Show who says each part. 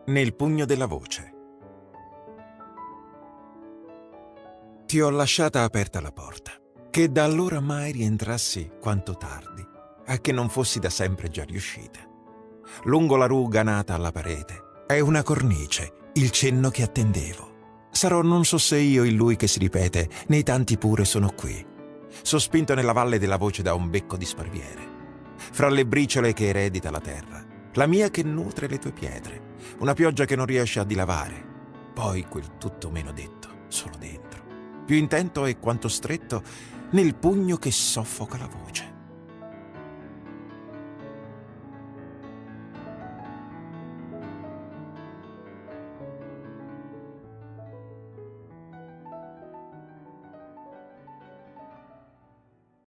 Speaker 1: Nel pugno della voce. Ti ho lasciata aperta la porta, che da allora mai rientrassi quanto tardi, a che non fossi da sempre già riuscita. Lungo la ruga nata alla parete è una cornice, il cenno che attendevo. Sarò non so se io il lui che si ripete, nei tanti pure sono qui, sospinto nella valle della voce da un becco di sparviere, fra le briciole che eredita la terra, la mia che nutre le tue pietre, una pioggia che non riesce a dilavare, poi quel tutto meno detto, solo dentro, più intento e quanto stretto, nel pugno che soffoca la voce.